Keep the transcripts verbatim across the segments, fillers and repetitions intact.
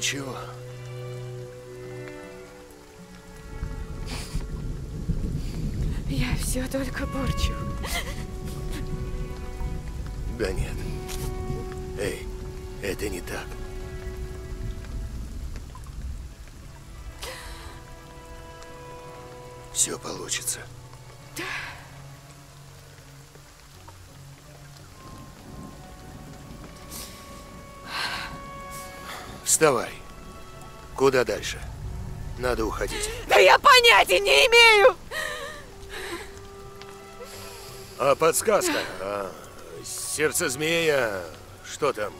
Ничего. Я все только порчу. Да нет. Эй, это не так. Все получится. Вставай. Куда дальше? Надо уходить. Да я понятия не имею! А подсказка? А, сердце змея. Что там?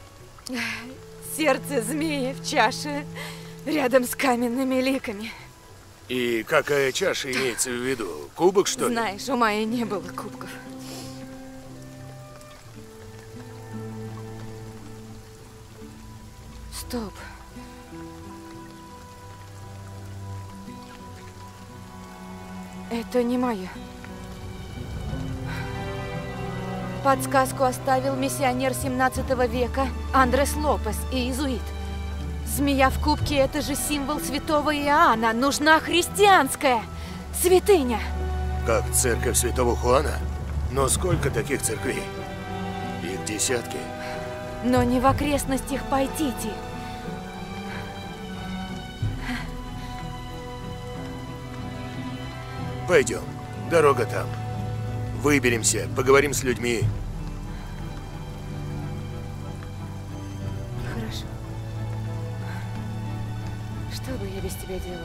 Сердце змеи в чаше, рядом с каменными ликами. И какая чаша имеется в виду? Кубок, что ли? Знаешь, у Майи не было кубков. Стоп. Это не мое. Подсказку оставил миссионер семнадцатого века Андрес Лопес и иезуит. Змея в кубке – это же символ святого Иоанна. Нужна христианская святыня. Как церковь святого Хуана? Но сколько таких церквей? Их десятки. Но не в окрестностях Пайтити. Пойдем. Дорога там. Выберемся, поговорим с людьми. Хорошо. Что бы я без тебя делала?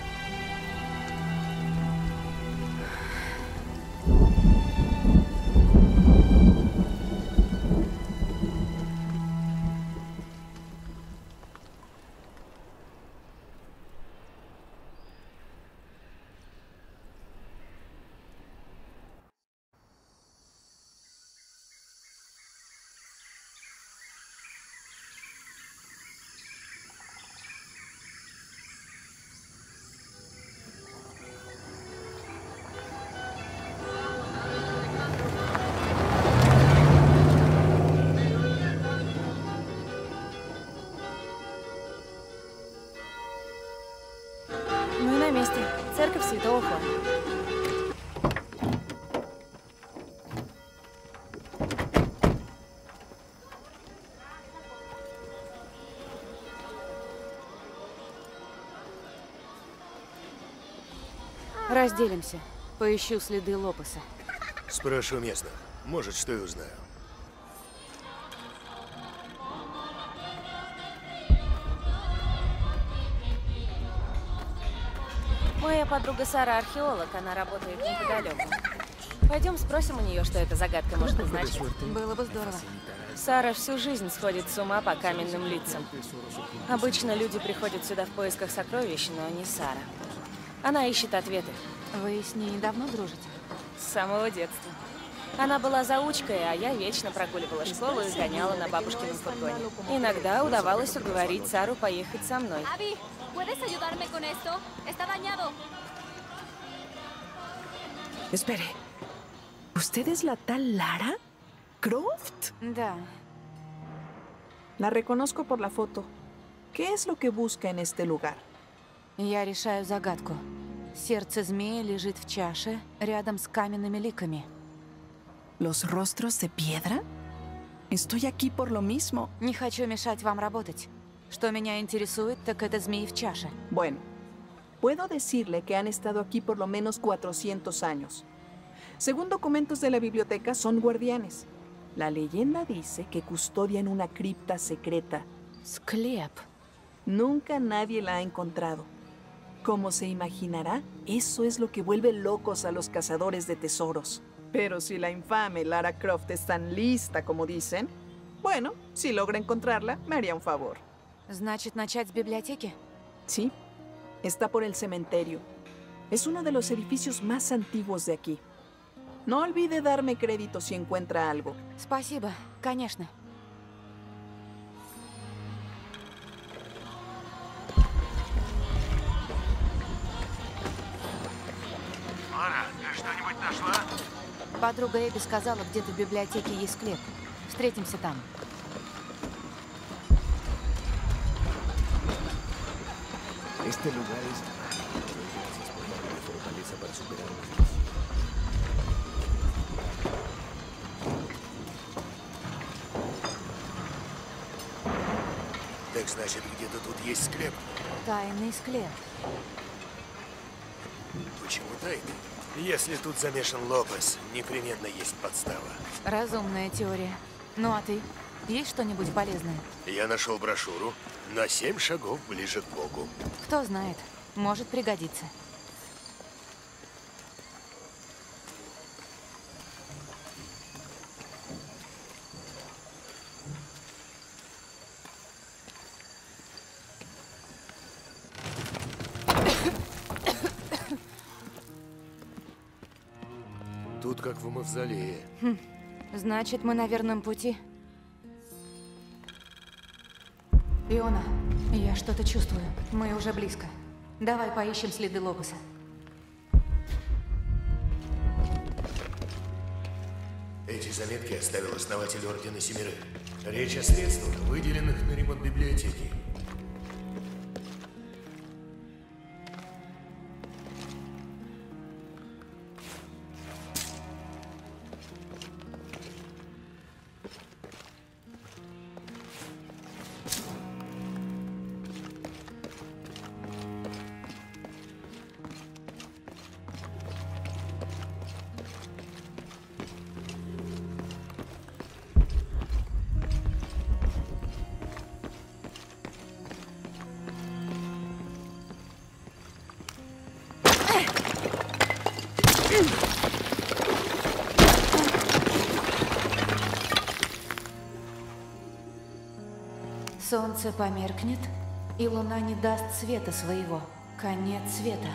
Мы на месте. Церковь Святого Хуана. Разделимся. Поищу следы Лопеса. Спрошу местных. Может, что и узнаю. Моя подруга Сара археолог, она работает неподалеку. Пойдем спросим у нее, что эта загадка может значить. Было бы здорово. Сара всю жизнь сходит с ума по каменным лицам. Обычно люди приходят сюда в поисках сокровищ, но не Сара. Она ищет ответы. Вы с ней давно дружите? С самого детства. Она была заучкой, а я вечно прогуливала школу и гоняла на бабушкином фургоне. Иногда удавалось уговорить Сару поехать со мной. Espere, ¿usted es la tal Lara Croft? Да. La reconozco por la foto. ¿Qué es lo que busca en este lugar? Я решаю загадку. Сердце змеи лежит в чаше, рядом с каменными ликами. ¿Los rostros de piedra? Estoy aquí por lo mismo. Не хочу мешать вам работать. Что меня интересует, так это змеи в чаше. Bueno, puedo decirle que han estado aquí por lo menos cuatrocientos años. Según documentos de la biblioteca, son guardianes. La leyenda dice que custodian una cripta secreta. Склеп. Nunca nadie la ha encontrado. Como se imaginará, eso es lo que vuelve locos a los cazadores de tesoros. Pero si la infame Lara Croft es tan lista como dicen, bueno, si logra encontrarla, me haría un favor. Значит, начать с библиотеки? Sí, está por el cementerio. Es uno de los edificios más antiguos de aquí. No olvide darme crédito si encuentra algo. Спасибо, конечно. Лара, ты что-нибудь нашла? Подруга Эбби сказала, где-то в библиотеке есть склеп. Встретимся там. Este lugar es... Gracias por darme la fortaleza para superarme. Так значит, где-то тут есть склеп. Тайный склеп. Почему тайный? Если тут замешан Лопес, непременно есть подстава. Разумная теория. Ну а ты? Есть что-нибудь полезное? Я нашел брошюру на семь шагов ближе к Богу. Кто знает, может пригодиться. Тут как в мавзолее. Хм. Значит, мы на верном пути. Иона, я что-то чувствую. Мы уже близко. Давай поищем следы Лопеса. Эти заметки оставил основатель Ордена Семерых. Речь о средствах, выделенных на ремонт библиотеки. Солнце померкнет, и луна не даст света своего. Конец света.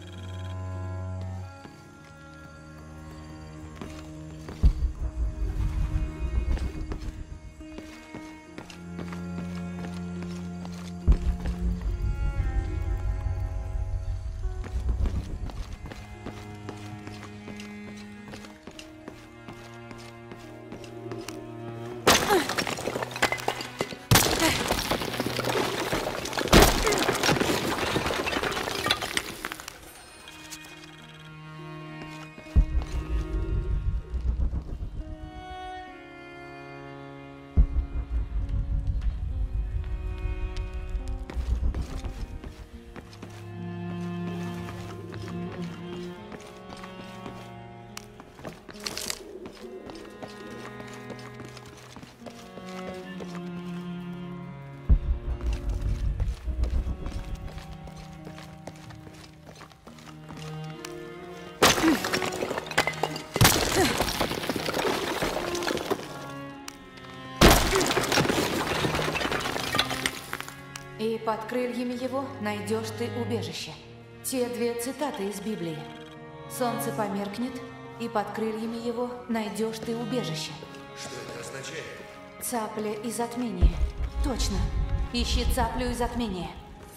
И под крыльями его найдешь ты убежище. Те две цитаты из Библии. Солнце померкнет, и под крыльями его найдешь ты убежище. Что это означает? Цапля и затмение. Точно. Ищи цаплю и затмение.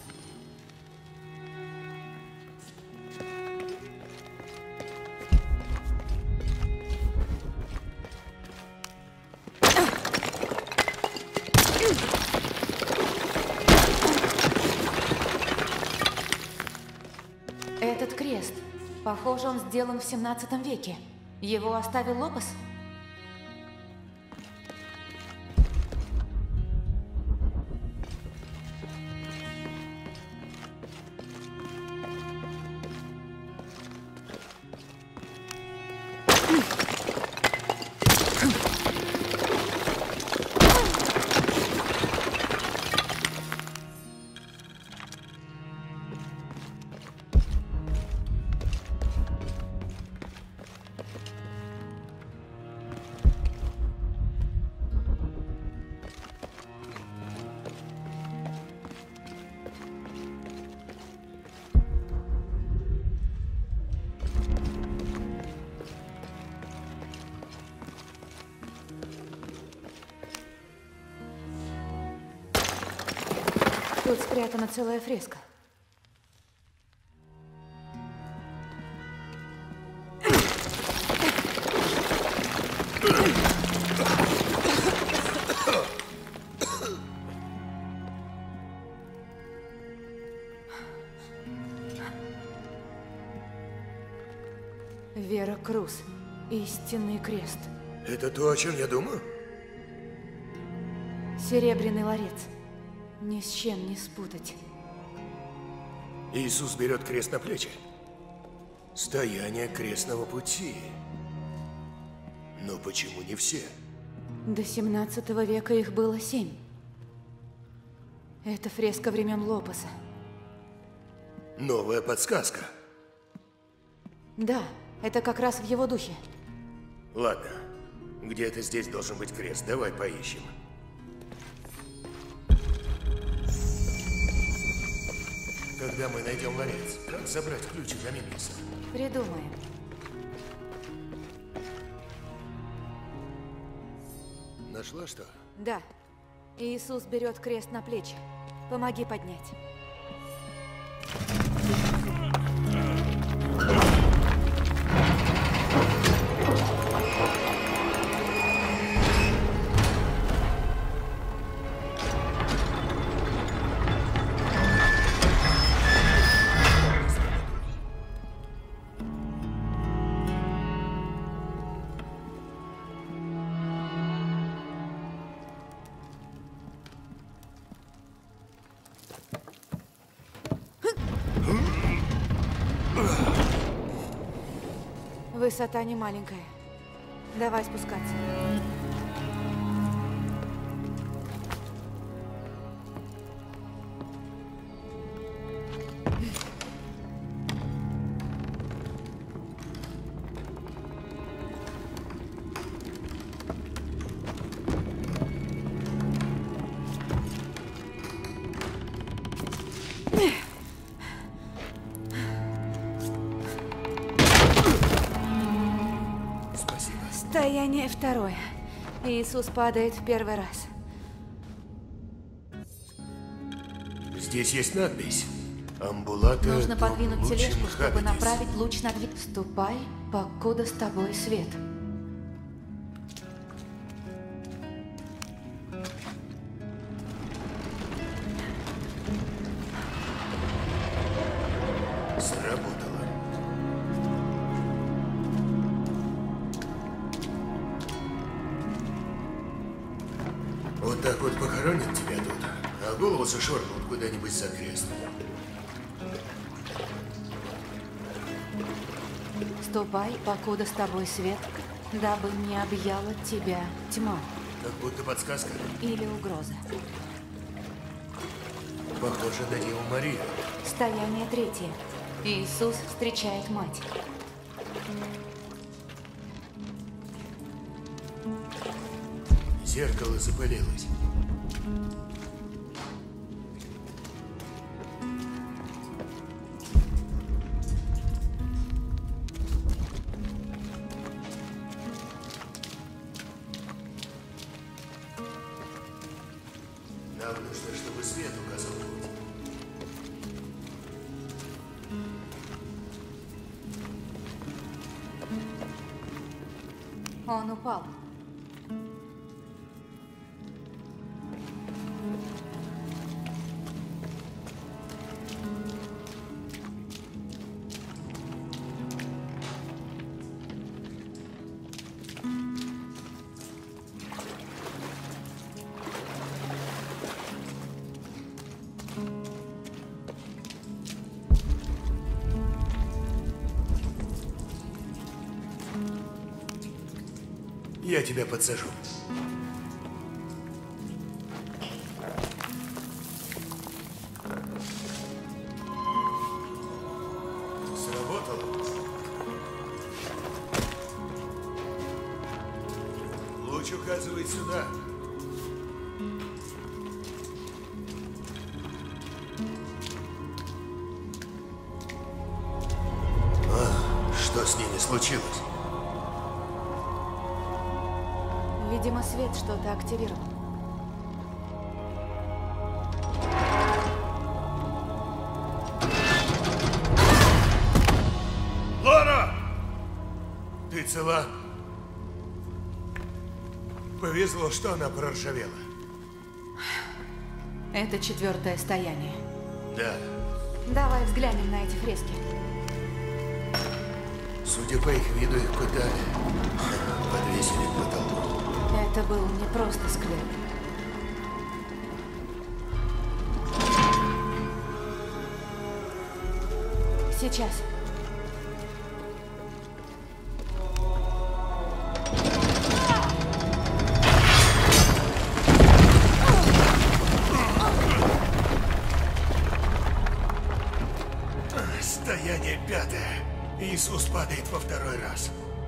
Этот крест, похоже, он сделан в семнадцатом веке. Его оставил Лопес? Тут спрятана целая фреска. Вера Круз. Истинный крест. Это то, о чем я думаю? Серебряный ларец. Ни с чем не спутать. Иисус берет крест на плечи. Стояние крестного пути. Но почему не все? До семнадцатого века их было семь. Это фреска времен Лопеса. Новая подсказка. Да, это как раз в его духе. Ладно, где-то здесь должен быть крест. Давай поищем. Когда мы найдем ларец, как забрать ключ из Амимиса? Придумаем. Нашла что? Да. Иисус берет крест на плечи. Помоги поднять. Высота не маленькая. Давай спускаться. Состояние второе. Иисус падает в первый раз. Здесь есть надпись. Амбулата. Нужно подвинуть лучшим тележку, чтобы хабитис. направить луч на дверь. Ступай, покуда с тобой свет. Сработало. Вот так вот похоронят тебя тут, а голову зашвырнут куда-нибудь за крест. Ступай, покуда с тобой свет, дабы не объяла тебя тьма Как будто подсказка. или угроза. Похоже на Деву Марию. Состояние третье. Иисус встречает мать. Зеркало запылилось. Нам нужно, чтобы свет указал путь. Он упал. Я тебя подсажу. Сработало. Луч указывает сюда. А, что с ними случилось? Видимо, свет что-то активировал. Лора! Ты цела? Повезло, что она проржавела. Это четвертое стояние. Да. Давай взглянем на эти фрески. Судя по их виду, их пытали. Подвесили к потолку. Это был не просто склеп. Сейчас. Стояние пятое. Иисус падает во второй раз.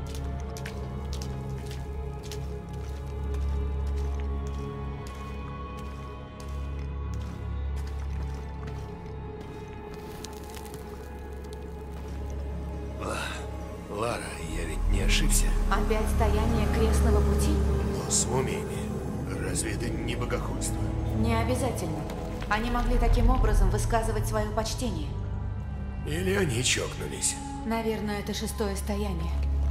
Лара, я ведь не ошибся. Опять стояние крестного пути? Но с мумиями. Разве это не богохульство? Не обязательно. Они могли таким образом высказывать свое почтение. Или они чокнулись? Наверное, это шестое стояние.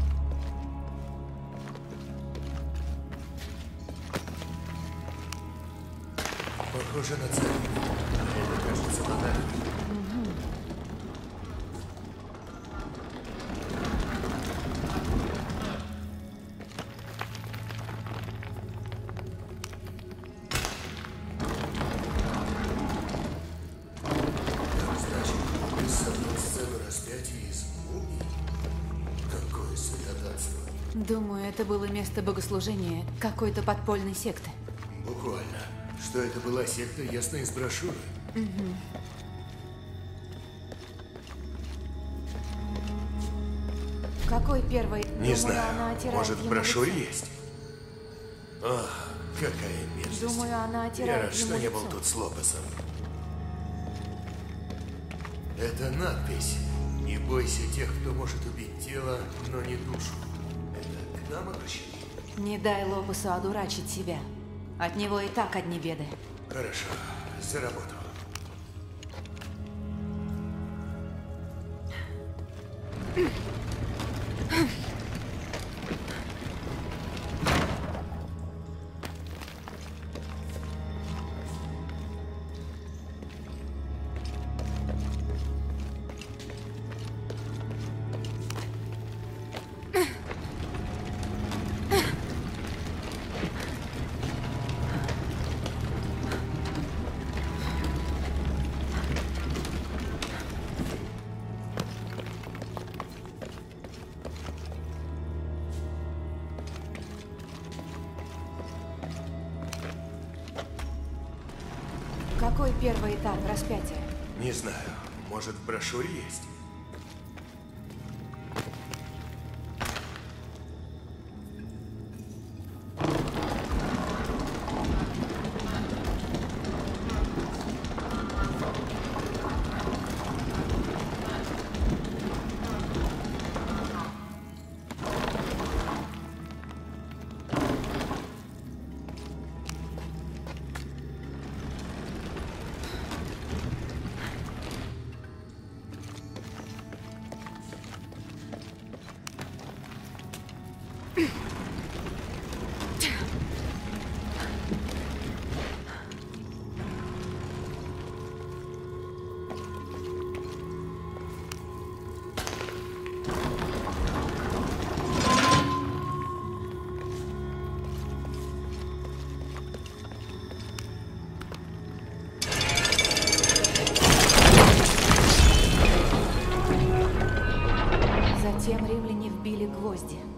Похоже на цель. Это кажется банальным. Думаю, это было место богослужения какой-то подпольной секты. Буквально. Что это была секта, ясно из брошюры. Угу. Какой первый? Не Думаю, знаю. она отирает Может, в ему брошюре лицо. есть? Ах, какая мерзость. Думаю, она отирает Я рад, ему что не лицо. был тут с Лопесом. Это надпись. Не бойся тех, кто может убить тело, но не душу. Это к нам обращение? Не дай Лопесу одурачить себя. От него и так одни беды. Хорошо, за работу. Какой первый этап распятия? Не знаю. Может, в брошюре есть? Затем римляне вбили гвозди.